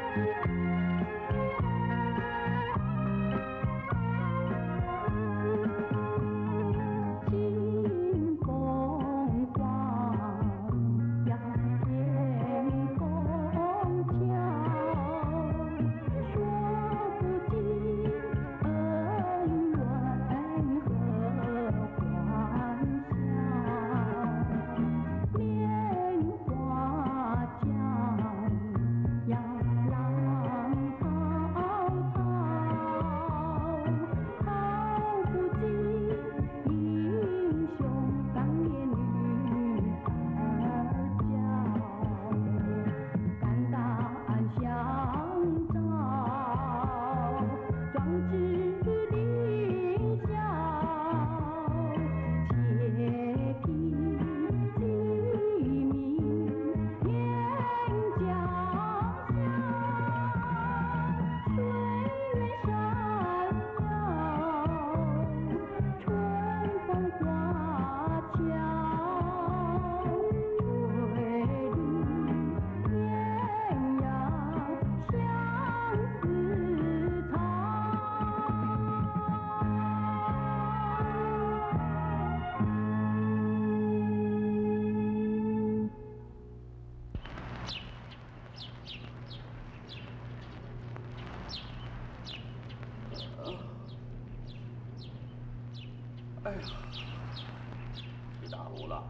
哎呀，吹大葫芦，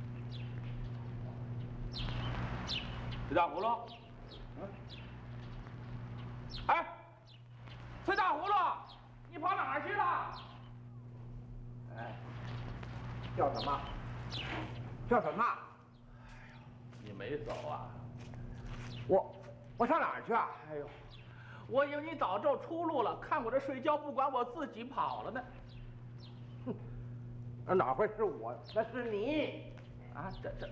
吹大葫芦，哎，吹大葫芦，你跑哪儿去了？ 哎，叫什么？叫什么？ 哎呦，你没走啊？ 我上哪儿去啊？ 哎呦，我以为你早就出路了，看我这睡觉不管，我自己跑了呢。 哼，哪会是我？那是你啊，这，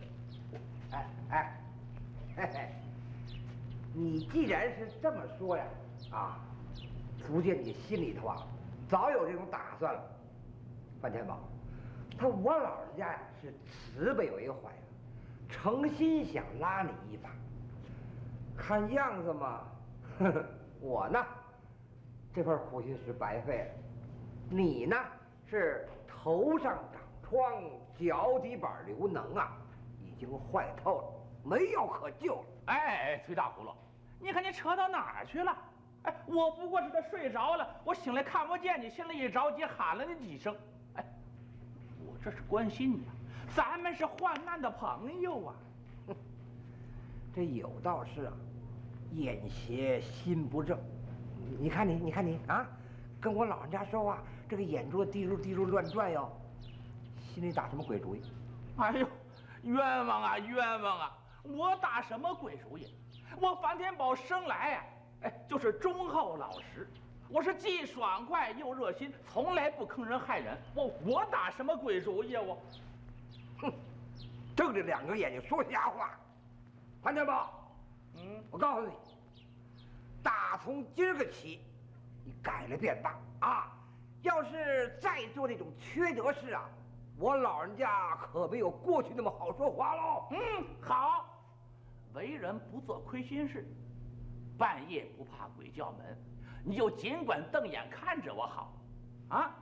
嘿嘿，你既然是这么说呀，啊，足见你心里头啊早有这种打算了。范天宝，我老人家呀是慈悲为怀呀，诚心想拉你一把。看样子嘛，呵呵，我呢，这份苦心是白费了。你呢，是头上长疮，脚底板流脓啊，已经坏透了，没药可救了。 哎，崔大葫芦，你看你扯到哪儿去了？哎，我不过是这睡着了，我醒来看不见你，心里一着急喊了你几声。哎，我这是关心你啊，咱们是患难的朋友啊。 这有道是啊，眼邪心不正。你看你啊，跟我老人家说话，这个眼珠滴噜乱转哟，心里打什么鬼主意？ 哎呦，冤枉啊冤枉啊！我打什么鬼主意？我樊天宝生来呀，哎，就是忠厚老实，我是既爽快又热心，从来不坑人害人。我打什么鬼主意啊我？ 哼，睁着两个眼睛说瞎话。樊天宝，我告诉你，打从今儿个起，你改了便罢啊！要是再做那种缺德事啊，我老人家可没有过去那么好说话喽。 好，为人不做亏心事，半夜不怕鬼叫门，你就尽管瞪眼看着我好，啊？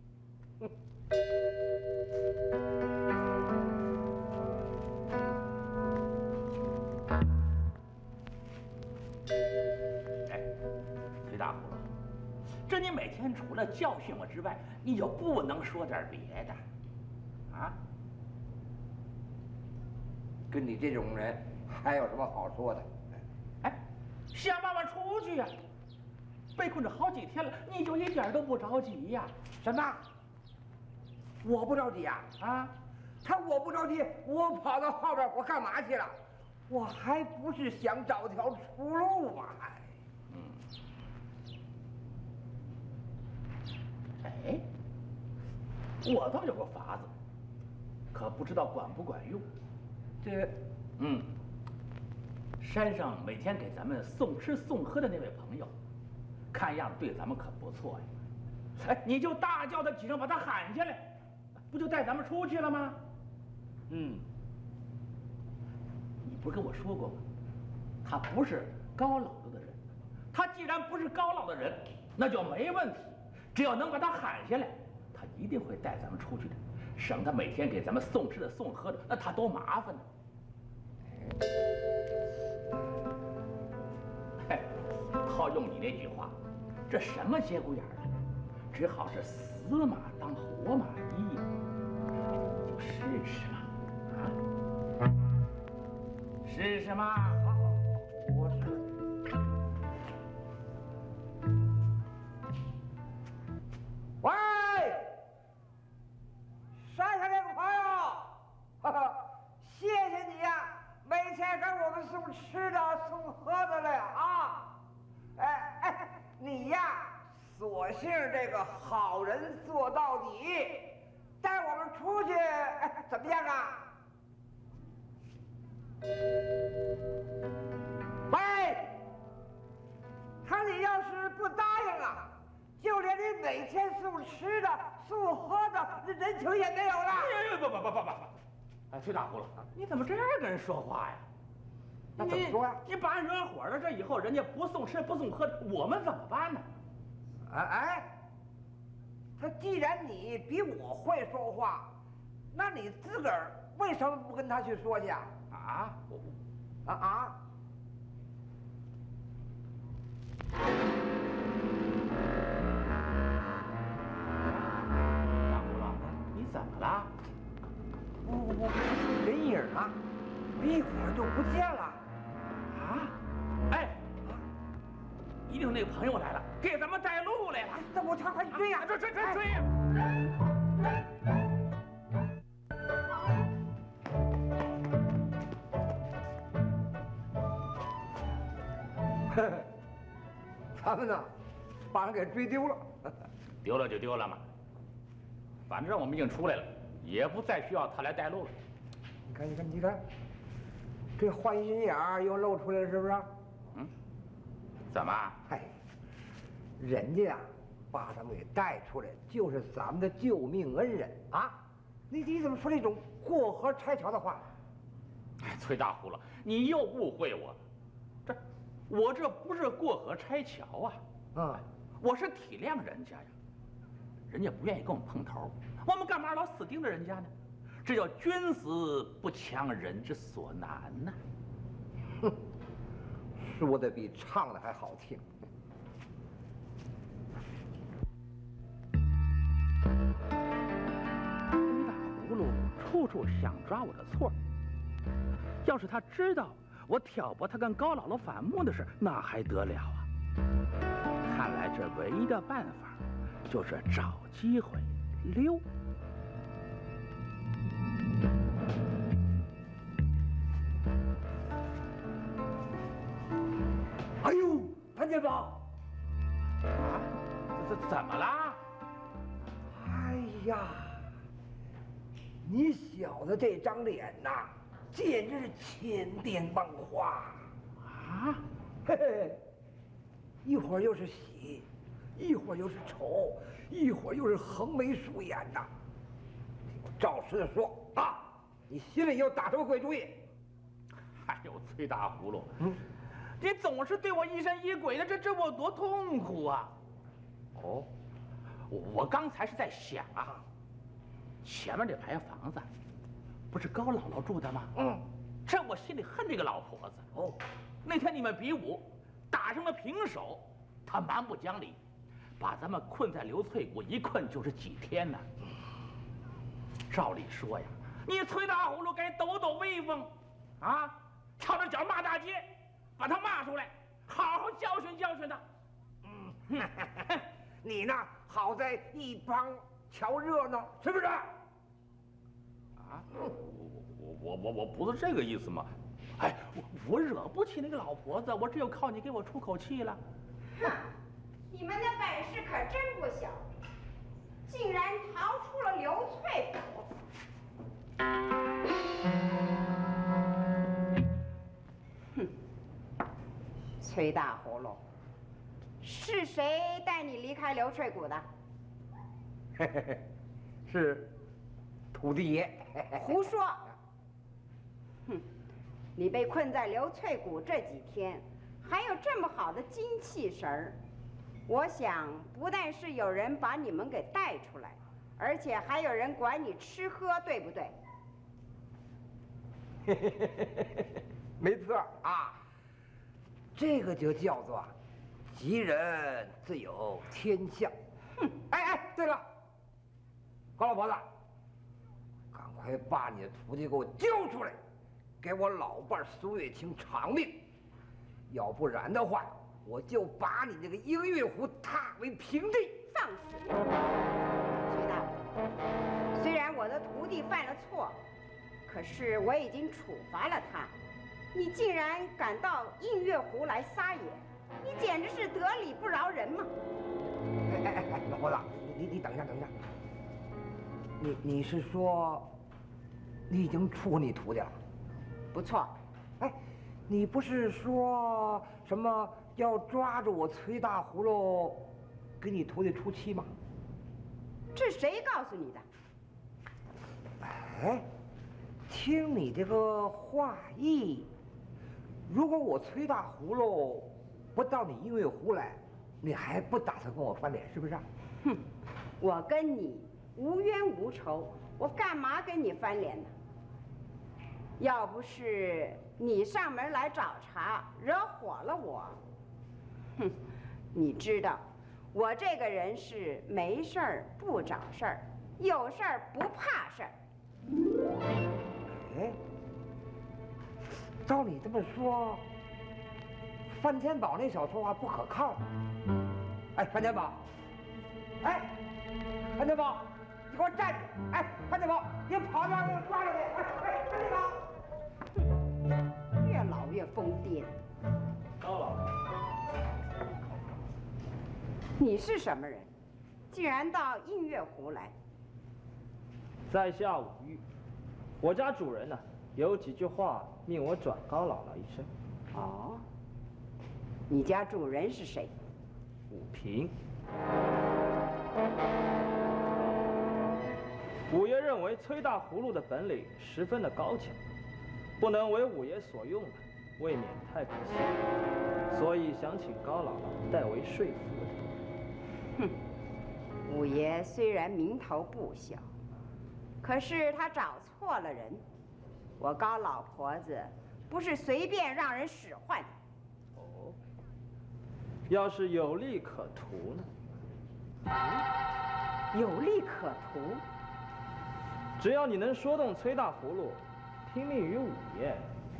哎，崔大葫芦，这你每天除了教训我之外，你就不能说点别的，啊？ 跟你这种人还有什么好说的？ 哎，想办法出去呀！被困着好几天了，你就一点都不着急呀？ 什么？我不着急啊？ 啊？ 我不着急，我跑到后边我干嘛去了？我还不是想找条出路吗？ 哎，我倒有个法子，可不知道管不管用。山上每天给咱们送吃送喝的那位朋友，看样子对咱们可不错呀。哎，你就大叫他几声，把他喊下来，不就带咱们出去了吗？你不是跟我说过吗？他不是高老溜的人， 他既然不是高老的人，那就没问题。只要能把他喊下来，他一定会带咱们出去的，省得每天给咱们送吃的送喝的，那他多麻烦呢。嘿，套用你那句话，这什么节骨眼儿啊？只好是死马当活马医呀，就试试嘛，啊，试试嘛。 好，我是。喂，山上这个朋友，哈哈，谢谢你呀，每天给我们送吃的送喝的了啊！哎，你呀，索性这个好人做到底，带我们出去，怎么样啊？喂，他你要是不答应啊，就连你每天送吃的送喝的人情也没有了。 不！哎，崔大葫芦，你怎么这样跟人说话呀？ 那怎么说呀？ 你把人惹火了，这以后人家不送吃不送喝的，我们怎么办呢？ 他既然你比我会说话，那你自个儿为什么不跟他去说去啊？大葫芦，你怎么了？ 我人影啊，一会儿就不见了。 哎，一定那个朋友来了，给咱们带路来了。 那我快去追呀！ 追呀！ 咱们呢，把人给追丢了。 丢了就丢了嘛，反正我们已经出来了，也不再需要他来带路了。 你看，这坏心眼儿又露出来了，是不是？ 怎么？ 人家呀，把咱们给带出来，就是咱们的救命恩人啊！你怎么说这种过河拆桥的话？ 哎，崔大葫芦，你又误会我了。我这不是过河拆桥啊，我是体谅人家呀。人家不愿意跟我们碰头，我们干嘛老死盯着人家呢？这叫君子不强人之所难呐。 哼，说的比唱的还好听。 崔大葫芦处处想抓我的错，要是他知道我挑拨他跟高姥姥反目的事，那还得了啊！看来这唯一的办法就是找机会溜。 哎呦，潘建宝！ 怎么啦？ 哎呀，你小子这张脸呐，简直是千变万化啊！ 嘿嘿，一会儿又是喜，一会儿又是愁，一会儿又是横眉竖眼的。听我照实的说啊，你心里又打什么鬼主意？ 哎呦，崔大葫芦，你总是对我疑神疑鬼的，这我多痛苦啊！哦，我刚才是在想啊，前面这排房子不是高姥姥住的吗？这我心里恨这个老婆子。哦，那天你们比武打成了平手，她蛮不讲理，把咱们困在刘翠谷，一困就是几天呢。照理说呀，你崔大葫芦该抖抖威风，啊，翘着脚骂大街，把他骂出来，好好教训教训他。 你呢，好在一帮瞧热闹，是不是？啊， 我不是这个意思嘛。哎，我惹不起那个老婆子，我只有靠你给我出口气了。 哼，你们的本事可真不小，竟然逃出了刘翠府。哼，崔大葫芦，是谁带你离开刘翠谷的？ 是土地爷。 胡说！哼，你被困在刘翠谷这几天， 还有这么好的精气神儿，我想不但是有人把你们给带出来，而且还有人管你吃喝，对不对？ 没错啊，这个就叫做吉人自有天相。哼，哎，对了，高老婆子，赶快把你的徒弟给我交出来，给我老伴苏月清偿命，要不然的话，我就把你这个英月湖踏为平地。 放肆！崔大虎，虽然我的徒弟犯了错，可是我已经处罚了他，你竟然敢到映月湖来撒野，你简直是得理不饶人嘛！ 哎，老婆子，你等一下，等一下，你是说你已经处你徒弟了？ 不错。 哎，你不是说什么要抓住我崔大葫芦，给你徒弟出气吗？ 这谁告诉你的？ 哎，听你这个话意，如果我崔大葫芦不到你映月湖来，你还不打算跟我翻脸，是不是？ 哼，我跟你无冤无仇，我干嘛跟你翻脸呢？要不是你上门来找茬，惹火了我，哼，你知道，我这个人是没事儿不找事儿，有事儿不怕事儿。 哎，照你这么说，范天宝那小说话不可靠。哎，范天宝，哎，范天宝，你给我站住！哎，范天宝，你跑那儿给我抓住你！哎，范天宝。 越老越疯癫。 高老， 你是什么人？竟然到映月湖来？ 在下武玉，我家主人呢有几句话命我转高姥姥一声。 哦，你家主人是谁？ 武平。五爷认为崔大葫芦的本领十分的高强，不能为五爷所用的，未免太可惜，所以想请高姥姥代为说服他。 哼，五爷虽然名头不小，可是他找错了人。我高老婆子不是随便让人使唤的。 哦，要是有利可图呢？ 有利可图？ 只要你能说动崔大葫芦，听命于五爷，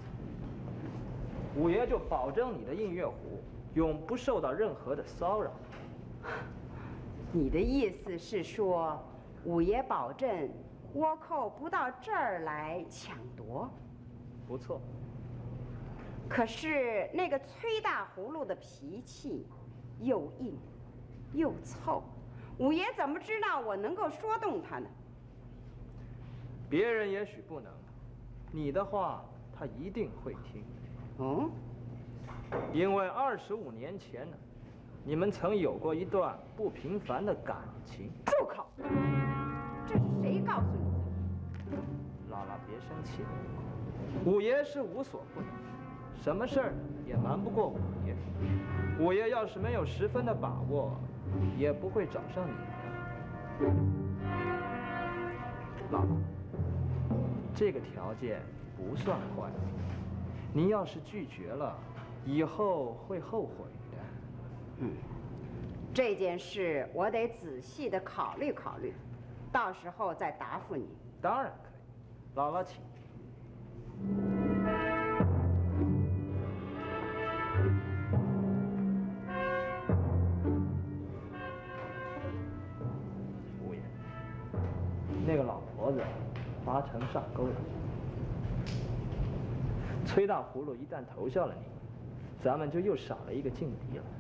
五爷就保证你的映月湖永不受到任何的骚扰。 你的意思是说，五爷保证倭寇不到这儿来抢夺？ 不错。 可是那个崔大葫芦的脾气又硬又凑，五爷怎么知道我能够说动他呢？ 别人也许不能，你的话他一定会听。 哦， 因为25年前呢，你们曾有过一段不平凡的感情。 住口！这是谁告诉你的？ 姥姥别生气，五爷是无所不能，什么事儿也瞒不过五爷。五爷要是没有十分的把握，也不会找上你的。姥姥，这个条件不算坏，您要是拒绝了，以后会后悔的。 这件事我得仔细的考虑考虑，到时候再答复你。 当然可以，姥姥请。五爷，那个老婆子八成上钩了。崔大葫芦一旦投效了你，咱们就又少了一个劲敌了。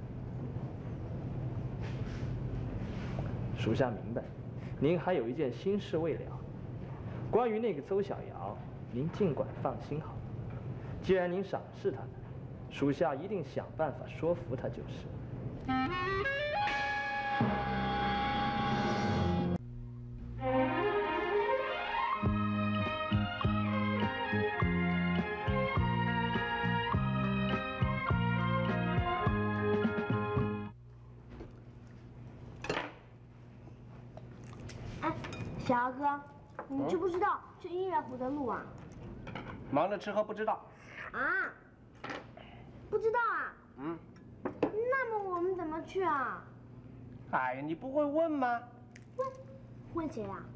属下明白，您还有一件心事未了。关于那个邹小瑶，您尽管放心好。既然您赏识她呢，属下一定想办法说服她就是。 小姚哥，你知不知道去音乐湖的路啊？ 忙着吃喝不知道。 啊？不知道啊？ 嗯。 那么我们怎么去啊？ 哎呀，你不会问吗？ 问谁呀？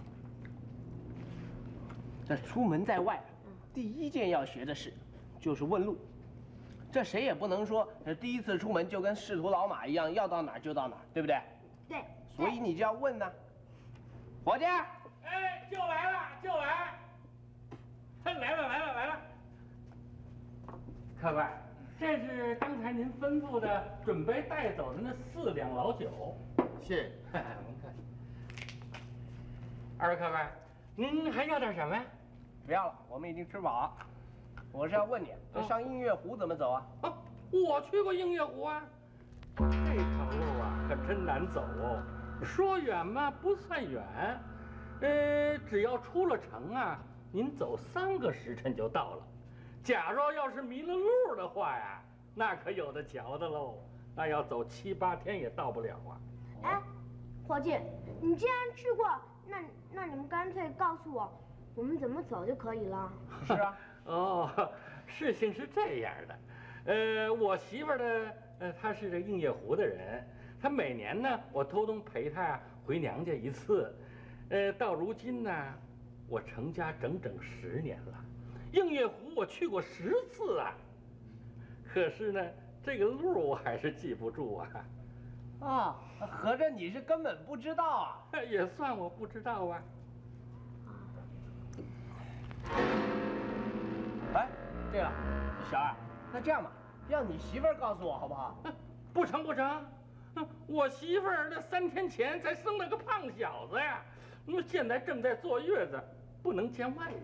这出门在外，第一件要学的事就是问路。这谁也不能说第一次出门就跟仕途老马一样，要到哪儿就到哪儿，对不对？ 对。 所以你就要问呢。伙计， 哎，就来了，就来。来了。客官，这是刚才您吩咐的，准备带走的那4两老酒。 是。 您看，二位客官，您还要点什么呀？ 不要了，我们已经吃饱了。我是要问你，上映月湖怎么走啊？ 我去过映月湖啊，这条路啊可真难走哦。说远嘛不算远，只要出了城啊，您走3个时辰就到了。假若要是迷了路的话呀，那可有的瞧的喽，那要走7、8天也到不了啊。 哎，伙计，你既然去过，那你们干脆告诉我，我们怎么走就可以了。 是啊。 哦，事情是这样的，我媳妇儿呢，她是这映月湖的人，她每年呢，我偷偷陪她呀回娘家一次，到如今呢，我成家整整10年了，映月湖我去过10次啊，可是呢，这个路我还是记不住啊。 啊，合着你是根本不知道啊？ 也算我不知道啊。 哎，对了，小二，那这样吧，让你媳妇儿告诉我好不好？ 不成，我媳妇儿那3天前才生了个胖小子呀，那么现在正在坐月子，不能见外人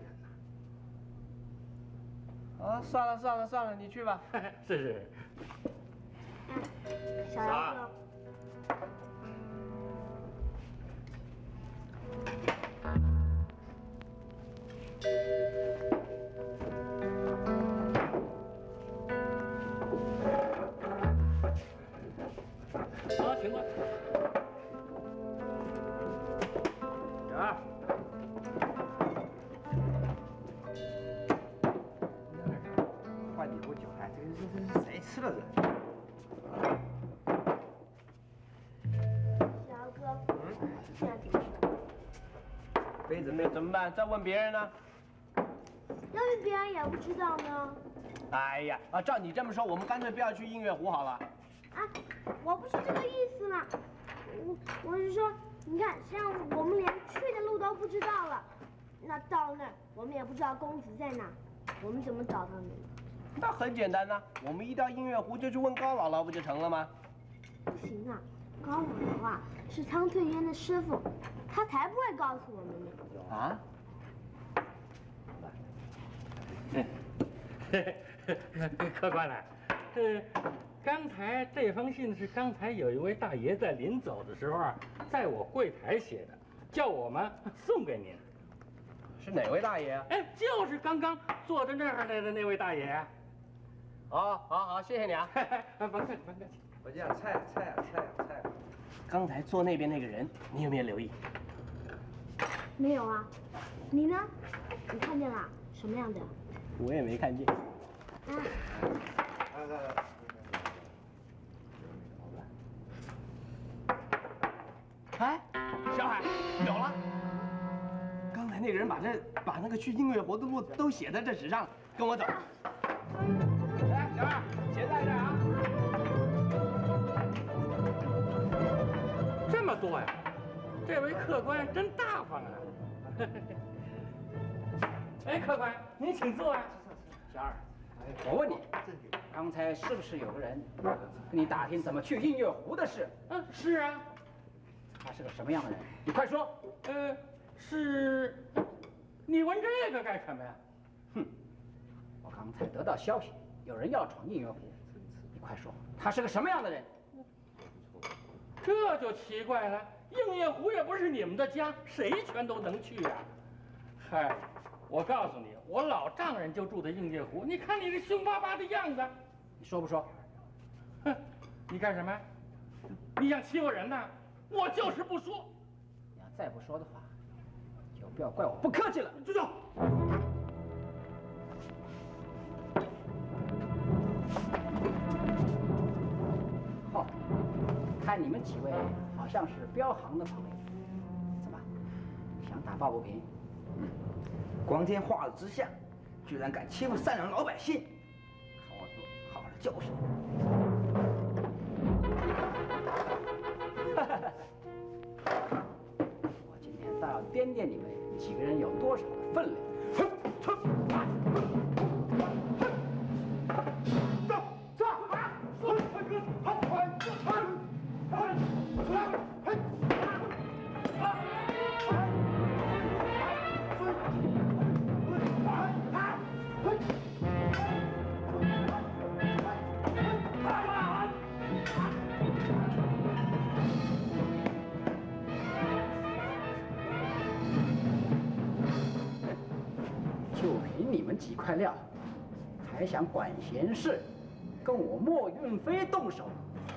呐。 啊，算了，你去吧。 是。 小姚哥。 行了。啊。 换几壶酒，哎，这谁吃了这？ 小姚哥，现在怎么说？ 杯子没有怎么办？再问别人呢？ 要是别人也不知道呢？ 哎呀，照你这么说，我们干脆不要去映月湖好了。 啊，我不是这个意思嘛，我是说，你看，像我们连去的路都不知道了，那到那儿我们也不知道公子在哪，我们怎么找到你呢？ 那很简单呐，我们一到映月湖就去问高姥姥不就成了吗？ 不行啊，高姥姥啊是苍翠烟的师傅，他才不会告诉我们呢。 啊？ 客官呢？刚才这封信是刚才有一位大爷在临走的时候啊，在我柜台写的，叫我们送给您。 是哪位大爷啊？ 哎，就是刚刚坐在那儿的那位大爷啊。 哦，好，谢谢你啊。 甭客气。 我讲菜呀。 刚才坐那边那个人，你有没有留意？ 没有啊，你呢？你看见了什么样的？ 我也没看见。哎，小海，有了！刚才那个人把那个去映月湖的路都写在这纸上了，跟我走。来，小二，钱在这儿啊。 这么多呀，这位客官真大方啊！哎，客官，您请坐啊。 小二，我问你，刚才是不是有个人跟你打听怎么去映月湖的事？ 是啊。 他是个什么样的人？你快说。 是。你问这个干什么呀？ 哼，我刚才得到消息，有人要闯映月湖，你快说，他是个什么样的人？ 这就奇怪了，映月湖也不是你们的家，谁全都能去呀？嗨，我告诉你，我老丈人就住在映月湖，你看你这凶巴巴的样子， 你说不说？ 哼，你干什么？你想欺负人呐？我就是不说。 你要再不说的话， 不要怪我不客气了。 住手！ 好，看你们几位好像是镖行的朋友，怎么想打抱不平？ 光天化日之下，居然敢欺负善良老百姓，看我好好的教训我今天倒要掂掂你们几个人有多少的分量。就凭你们几块料，还想管闲事，跟我莫运飞动手？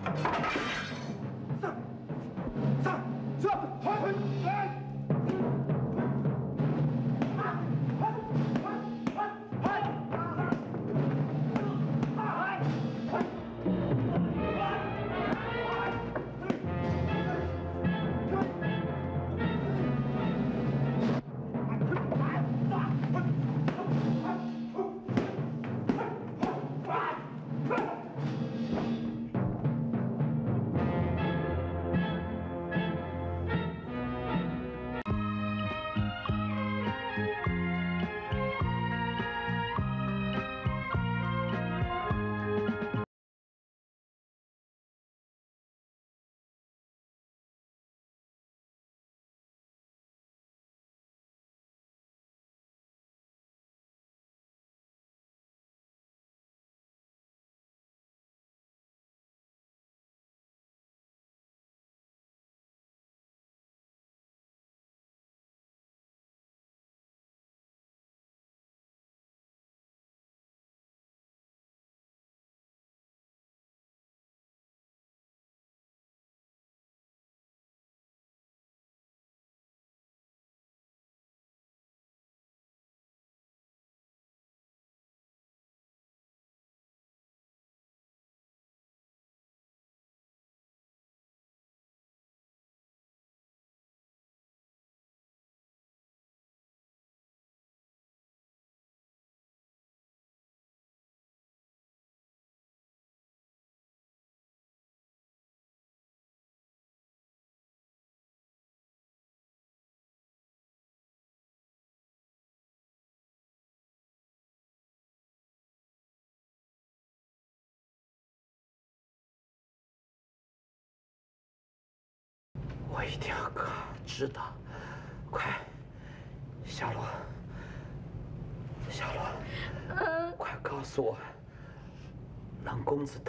我一定要知道，快，小罗，小罗，快告诉我，冷公子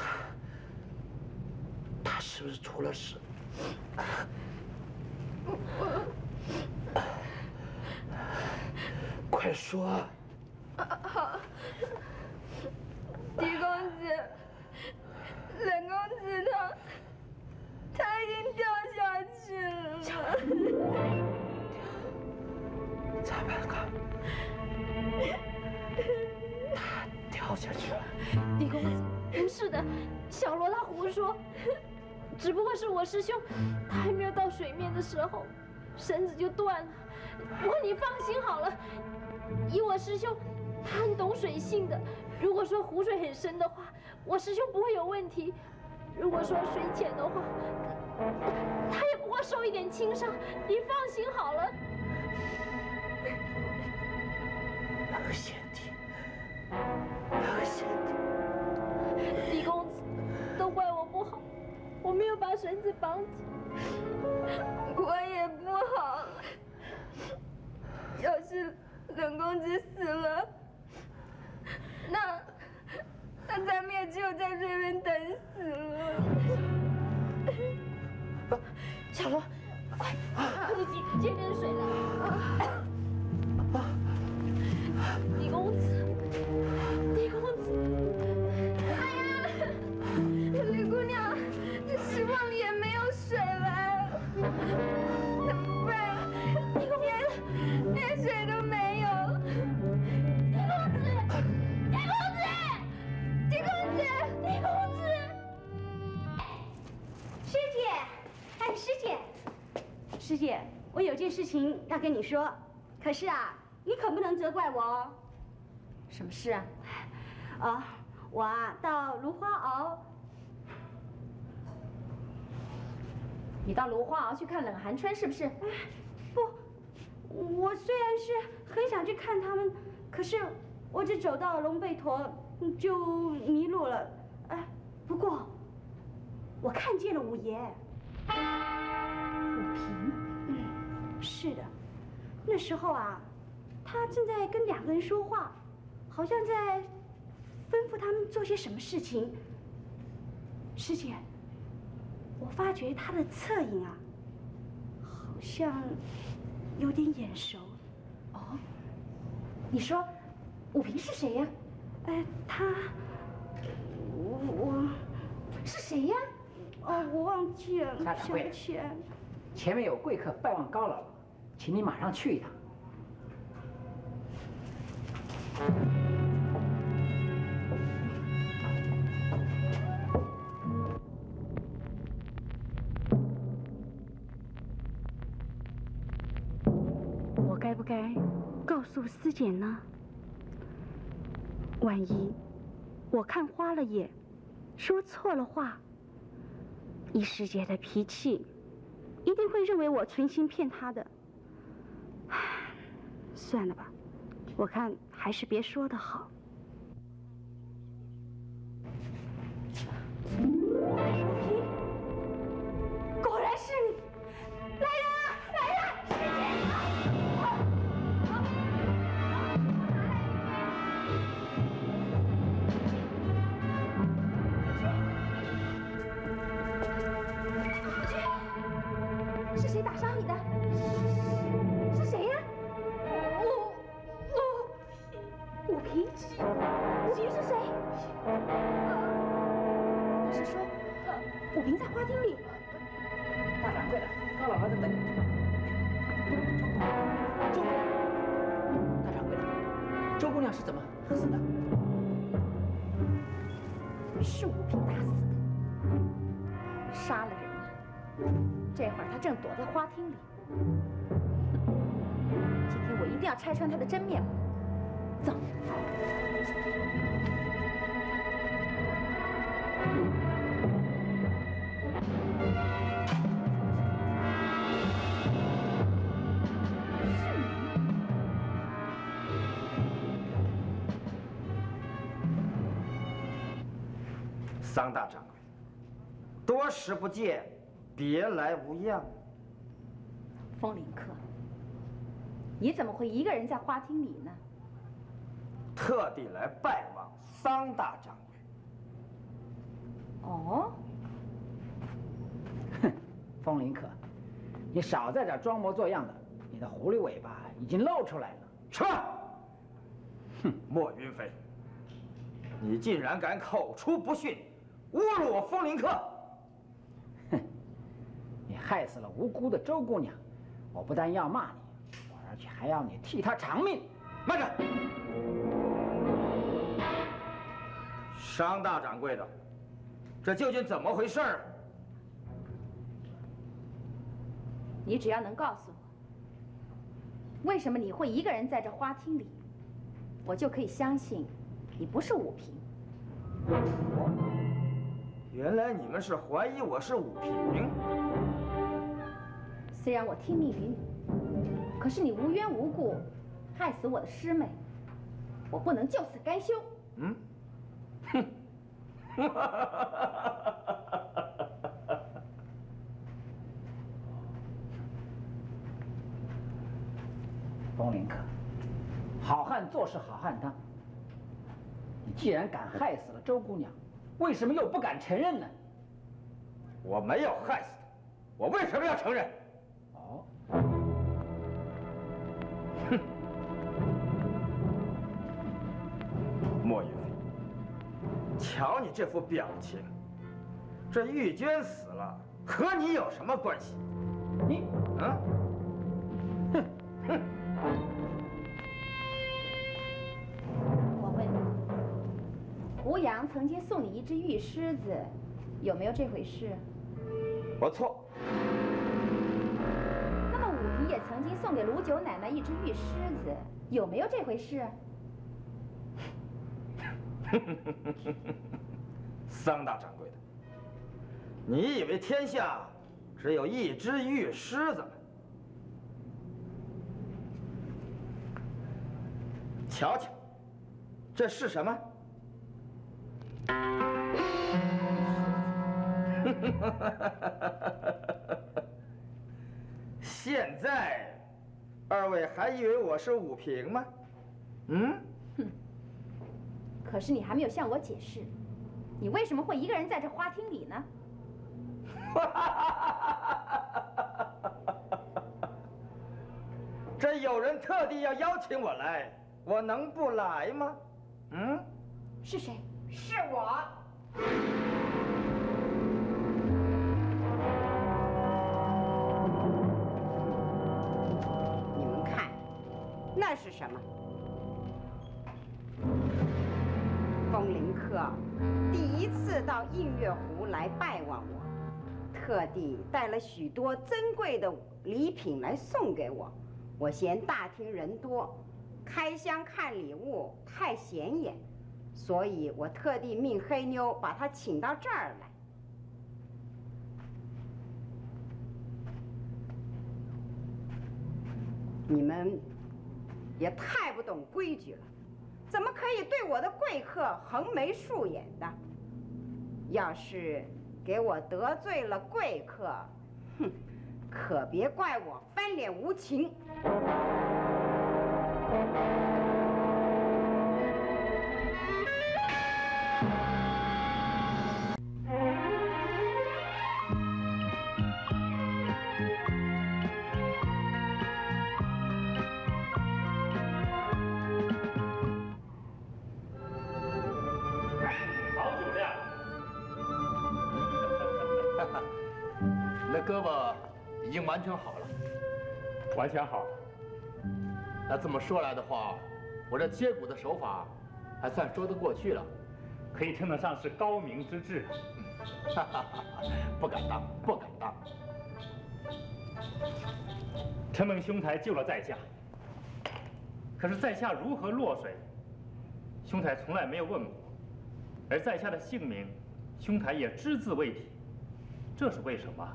他是不是出了事？快说！ 好，狄公子，冷公子他已经掉下去了。 咋办啊？他掉下去了。 狄公子，不是的，小罗他胡说，只不过是我师兄，他还没有到水面的时候，绳子就断了。不过你放心好了，以我师兄，他很懂水性的。如果说湖水很深的话，我师兄不会有问题；如果说水浅的话，他也不过受一点轻伤。你放心好了。 那个贤弟，那个贤弟， 狄公子，都怪我不好，我没有把绳子绑紧。 我也不好，要是冷公子死了，那咱们也只有在这边等死了。 小罗，快，你接点水来。狄公子，狄公子， 哎呀，吕姑娘，这石缝里也没有水了，怎么办？ 狄公子， 连师姐，师姐，我有件事情要跟你说，可是啊，你可不能责怪我哦。 什么事啊？ 我啊到芦花庵。 你到芦花庵去看冷寒春是不是？ 不，我虽然是很想去看他们，可是我只走到龙背坨就迷路了。不过我看见了五爷。 武平？ 是的，那时候啊，他正在跟2个人说话，好像在吩咐他们做些什么事情。师姐。我发觉他的侧影啊，好像有点眼熟。 哦，你说武平是谁呀？ 我是谁呀？ 我忘记了， 大掌柜，前面有贵客拜望高姥姥，请你马上去一趟。 该不该告诉思简呢？万一我看花了眼，说错了话，依师姐的脾气，一定会认为我存心骗她的。算了吧，我看还是别说的好。果然是你！来人啊！来人！师姐！ 是谁打伤你的？是谁呀？武平。武平是谁？你是说，武平在花厅里？ 大掌柜的，高姥姥在等你。周姑娘，大掌柜的，周姑娘是怎么死的？ 是武平打死的，杀了人了。这会儿他正躲在花厅里。今天我一定要拆穿他的真面目。走。 桑大掌柜，多时不见，别来无恙。 风林客，你怎么会一个人在花厅里呢？ 特地来拜望桑大掌柜。 哦， 哼，风林客，你少在这装模作样的，你的狐狸尾巴已经露出来了。 什么？哼，莫云飞，你竟然敢口出不逊，侮辱我风林客！ 哼，你害死了无辜的周姑娘，我不但要骂你，而且还要你替她偿命。 慢着！商大掌柜的，这究竟怎么回事儿？ 你只要能告诉我，为什么你会一个人在这花厅里，我就可以相信你不是武平。 原来你们是怀疑我是武平。 虽然我听命于你，可是你无缘无故害死我的师妹，我不能就此甘休。 嗯，哼， 风林客，好汉做事好汉当。你既然敢害死了周姑娘，为什么又不敢承认呢？ 我没有害死她，我为什么要承认？ 哦， 哼，莫云飞，瞧你这副表情，这玉娟死了和你有什么关系？ 你， 啊？哼哼。 我问你，胡杨曾经送你一只玉狮子，有没有这回事？ 我错。 你也曾经送给卢九奶奶一只玉狮子，有没有这回事？ 桑大掌柜的，你以为天下只有一只玉狮子吗？瞧瞧，这是什么？现在，二位还以为我是武平吗？嗯？ 哼。可是你还没有向我解释，你为什么会一个人在这花厅里呢？ 这有人特地要邀请我来，我能不来吗？嗯？ 是谁？ 是我。你们看，那是什么？风林客第一次到映月湖来拜望我，特地带了许多珍贵的礼品来送给我。我嫌大厅人多，开箱看礼物太显眼，所以我特地命黑妞把他请到这儿来。你们也太不懂规矩了，怎么可以对我的贵客横眉竖眼的？要是给我得罪了贵客，哼，可别怪我翻脸无情。 胳膊已经完全好了， 完全好了。 那这么说来的话，我这接骨的手法还算说得过去了， 可以称得上是高明之至。 不敢当，不敢当。 承蒙兄台救了在下，可是在下如何落水，兄台从来没有问过，而在下的姓名，兄台也只字未提，这是为什么？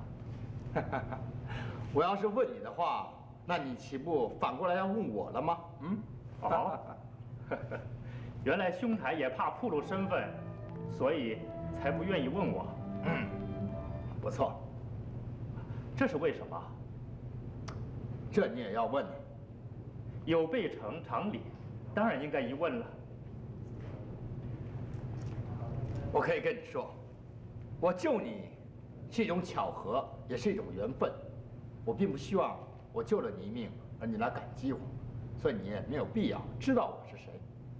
我要是问你的话，那你岂不反过来要问我了吗？嗯， 哦，原来兄台也怕暴露身份，所以才不愿意问我。 嗯，不错。 这是为什么？ 这你也要问呢？ 有备承常理，当然应该一问了。 我可以跟你说，我救你是一种巧合，也是一种缘分。我并不希望我救了你一命，而你来感激我，所以你也没有必要知道我是谁。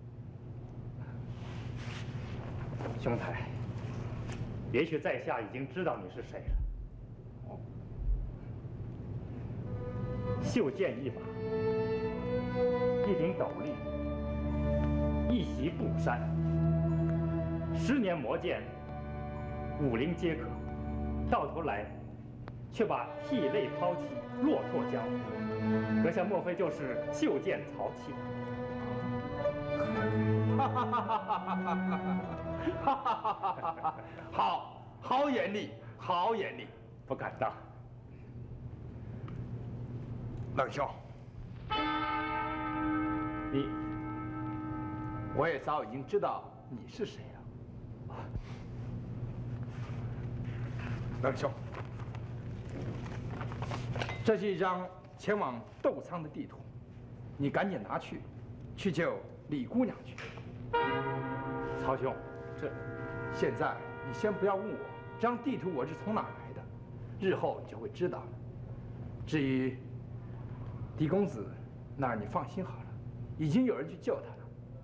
兄台，也许在下已经知道你是谁了。袖剑一把，一顶斗笠，一袭布衫，10年磨剑，武林皆可，到头来却把涕泪抛弃，落拓江湖。阁下莫非就是袖剑曹七？ 好眼力，好眼力， 不敢当。 冷兄，我也早已经知道你是谁了。冷兄，这是一张前往窦仓的地图，你赶紧拿去救李姑娘去。 曹兄， 现在你先不要问我这张地图我是从哪来的，日后你就会知道了。至于狄公子那儿，你放心好了，已经有人去救他了。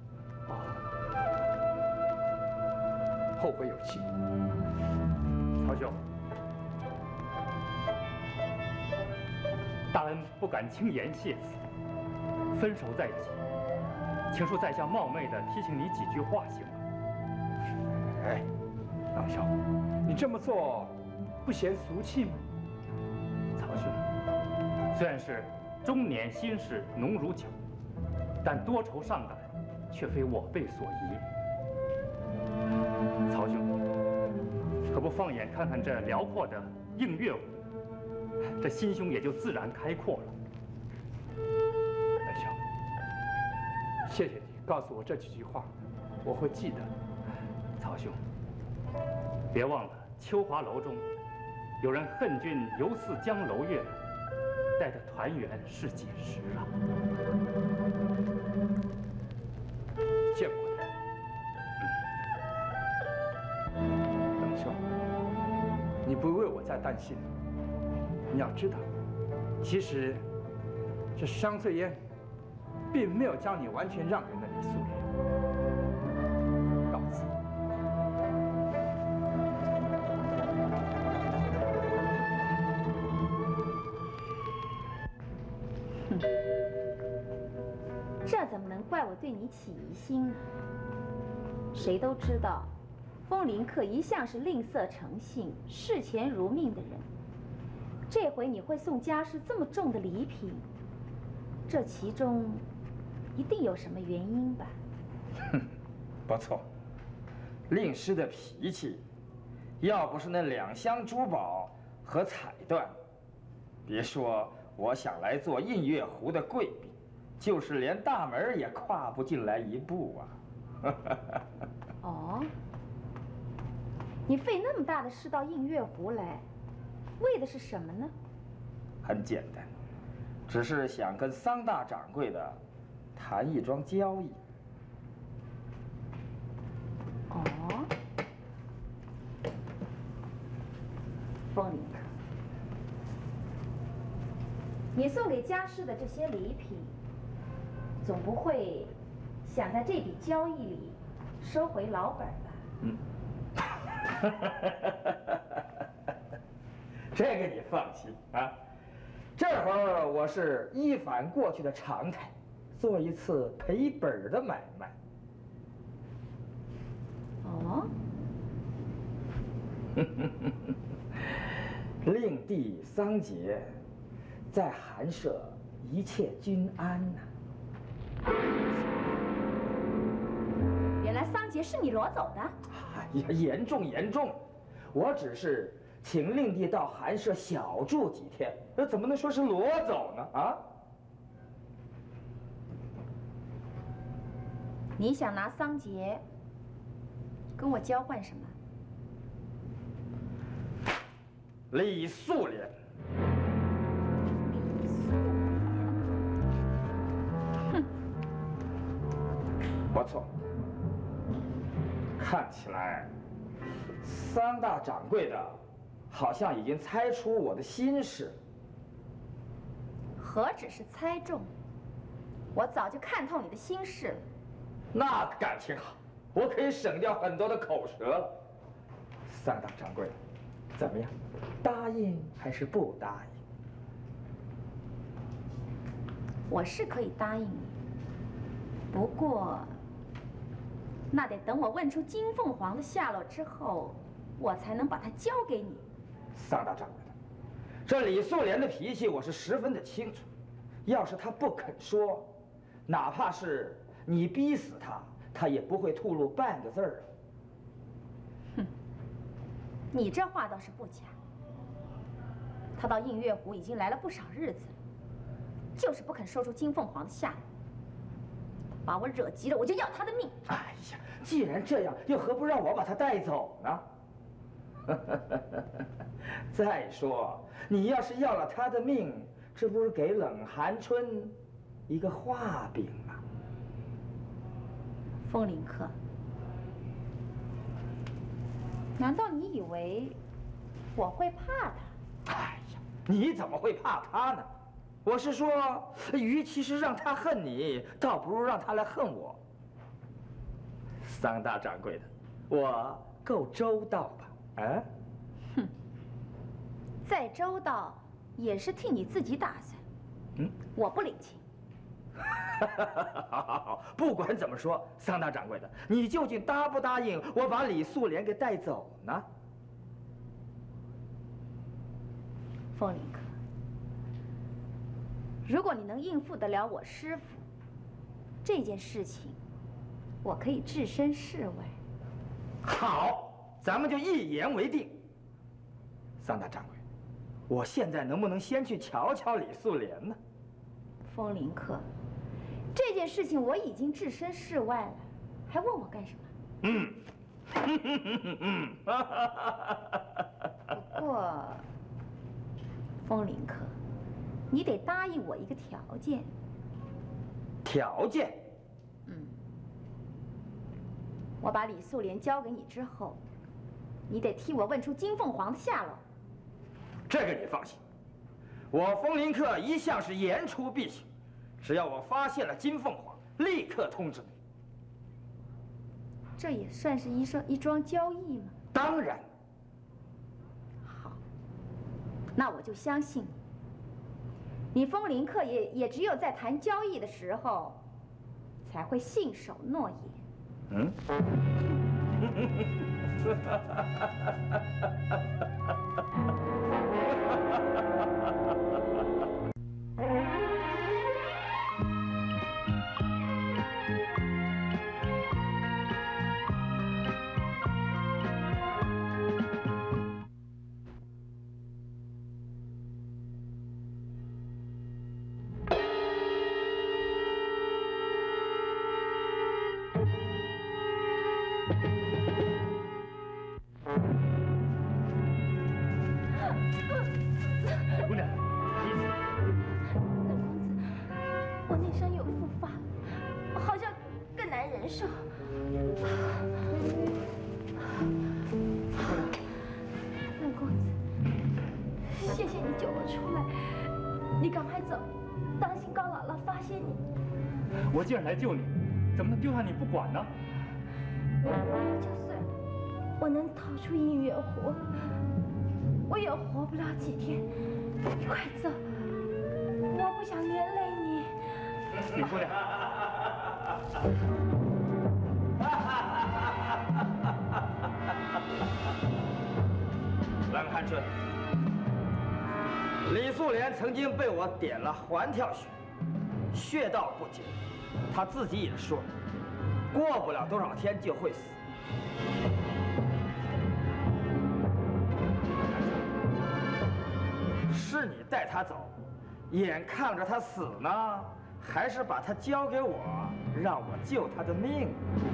后会有期。 曹兄，大恩不敢轻言谢辞，分手在即，请恕在下冒昧的提醒你几句话，行吗？ 哎，老兄，你这么做不嫌俗气吗？ 曹兄， 虽然是中年心事浓如酒，但多愁善感，却非我辈所宜。曹兄，可不放眼看看这辽阔的映月湖，这心胸也就自然开阔了。 来兄，谢谢你告诉我这几句话，我会记得。 曹兄，别忘了秋华楼中有人恨君犹似江楼月，待的团圆是几时啊？ 见过的。冷兄，你不为我在担心。你要知道，其实这商翠烟并没有将你完全让给了李素莲。告辞。 这怎么能怪我对你起疑心呢？谁都知道，风林客一向是吝啬诚信、视钱如命的人。这回你会送家师这么重的礼品，这其中一定有什么原因吧？ 哼，不错。令师的脾气，要不是那2箱珠宝和彩缎，别说我想来做映月湖的贵宾，就是连大门也跨不进来一步啊！ 哦，你费那么大的事到映月湖来，为的是什么呢？ 很简单，只是想跟桑大掌柜的谈一桩交易。 哦，风林客，你送给家师的这些礼品，总不会想在这笔交易里收回老本吧？ 嗯，这个你放心啊，这会儿我是依反过去的常态，做一次赔本的买卖。 哦， 令弟桑杰在寒舍一切均安呐。 原来桑杰是你裸走的？ 哎呀，严重严重！我只是请令弟到寒舍小住几天，那怎么能说是裸走呢？啊？ 你想拿桑杰跟我交换什么？ 李素莲。 哼， 不错。看起来，桑大掌柜的好像已经猜出我的心事。 何止是猜中，我早就看透你的心事了。 那感情好，我可以省掉很多的口舌了。桑大掌柜的，怎么样？答应还是不答应？ 我是可以答应你，不过那得等我问出金凤凰的下落之后，我才能把它交给你。 桑大掌柜的，这李素莲的脾气我是十分的清楚。要是她不肯说，哪怕是你逼死她，她也不会吐露半个字儿。 哼，你这话倒是不假。她到映月湖已经来了不少日子了，就是不肯说出金凤凰的下落。把我惹急了，我就要她的命。 哎呀，既然这样，又何不让我把她带走呢？再说，你要是要了她的命，这不是给冷寒春一个画饼吗？ 风林客，难道你以为我会怕他？ 哎呀，你怎么会怕他呢？我是说，与其是让他恨你，倒不如让他来恨我。桑大掌柜的，我够周到吧？啊？ 哼，再周到也是替你自己打算。 嗯， 我不领情。 好好好，不管怎么说，桑大掌柜的，你究竟答不答应我把李素莲给带走呢？ 风林客， 如果你能应付得了我师父，这件事情，我可以置身事外。 好，咱们就一言为定。桑大掌柜，我现在能不能先去瞧瞧李素莲呢？ 风林客，这件事情我已经置身事外了，还问我干什么？不过，风林客，你得答应我一个条件。 条件？ 我把李素莲交给你之后，你得替我问出金凤凰的下落。 这个你放心，我风林客一向是言出必行，只要我发现了金凤凰，立刻通知你。 这也算是一桩交易吗？ 当然。 好，那我就相信你。你风林客也只有在谈交易的时候，才会信守诺言。 我既然来救你，怎么能丢下你不管呢？ 就算我能逃出姻缘湖，我也活不了几天。快走，我不想连累你。 李姑娘。 冷寒春，李素莲曾经被我点了环跳穴，穴道不紧。他自己也说了，过不了多少天就会死。是你带他走，眼看着他死呢，还是把他交给我，让我救他的命？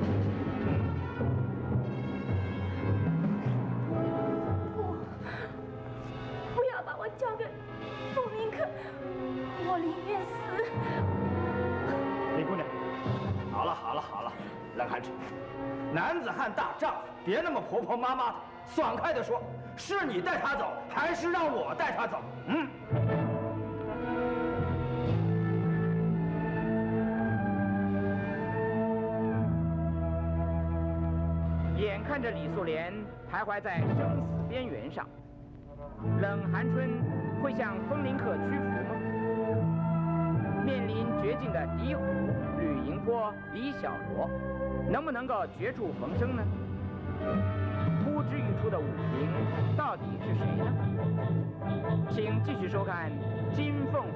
不要把我交给凤鸣客，我宁愿死。 李姑娘， 好了，冷寒春，男子汉大丈夫，别那么婆婆妈妈的，爽快地说，是你带他走，还是让我带他走？ 眼看着李素莲徘徊在生死边缘上，冷寒春会向风林客屈服吗？面临绝境的狄虎、吕银波、李小罗，能不能够绝处逢生呢？呼之欲出的武平到底是谁呢？请继续收看《金凤